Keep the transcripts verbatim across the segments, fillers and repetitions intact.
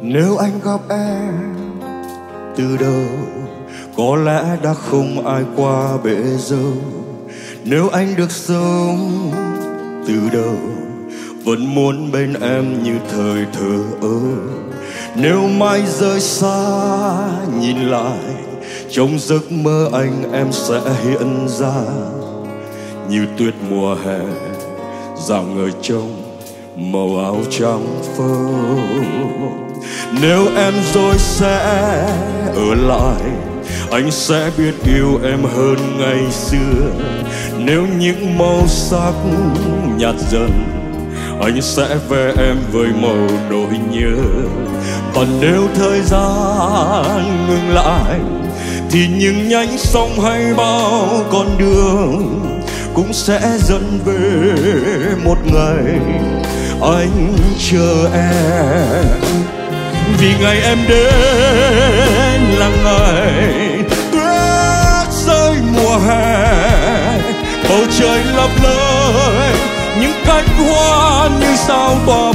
Nếu anh gặp em từ đầu, có lẽ đã không ai qua bể dâu. Nếu anh được sống từ đầu, vẫn muốn bên em như thời thơ ấu. Nếu mai rời xa nhìn lại, trong giấc mơ anh em sẽ hiện ra như tuyết mùa hè rạng ngời trong màu áo trắng phâu. Nếu em rồi sẽ ở lại, anh sẽ biết yêu em hơn ngày xưa. Nếu những màu sắc nhạt dần, anh sẽ vẽ em với màu nỗi nhớ. Còn nếu thời gian ngừng lại, thì những nhánh sông hay bao con đường cũng sẽ dẫn về một ngày anh chờ em. Vì ngày em đến là ngày tuyết rơi mùa hè, bầu trời lấp lới những cánh hoa như sao tỏa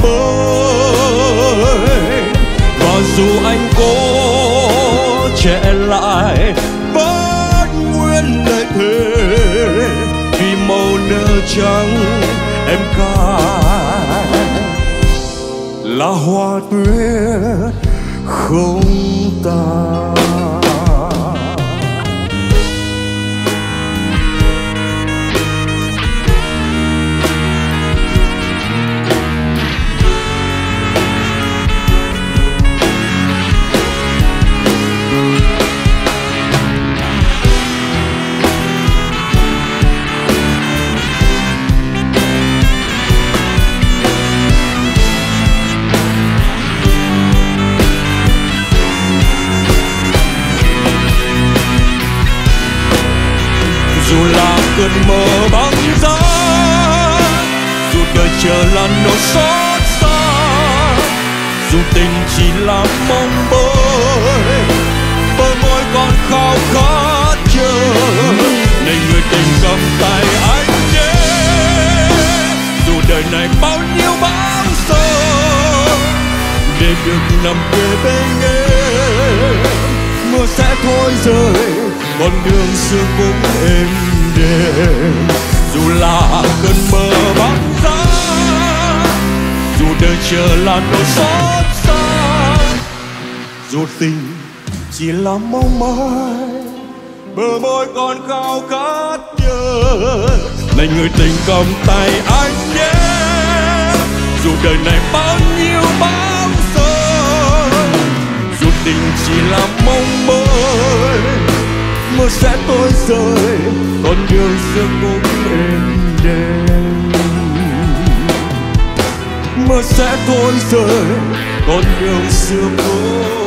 bơi. Và dù anh cố trẻ lại vẫn nguyên lời thề, vì màu nơ trắng em cài là hoa tuyết không tàn. Dù là cơn mơ băng giá, dù đời chờ là nỗi xót xa, dù tình chỉ là mong bơi, bờ môi còn khao khát chờ. Này người tình cầm tay anh nhé, dù đời này bao nhiêu bão sơ, để được nằm kề bên em, mưa sẽ thôi rơi, con đường xưa cũng êm đềm. Dù là cơn mơ băng giá, dù đời chờ là nỗi xót xa, dù tình chỉ là mong mỏi, bờ môi còn khao khát nhớ. Này người tình cầm tay anh nhé, dù đời này bao nhiêu bão giông, dù tình chỉ là mong mỏi, mưa sẽ tối rơi, con đường xưa cũng êm đềm. Mưa sẽ tối rơi, con đường xưa cũng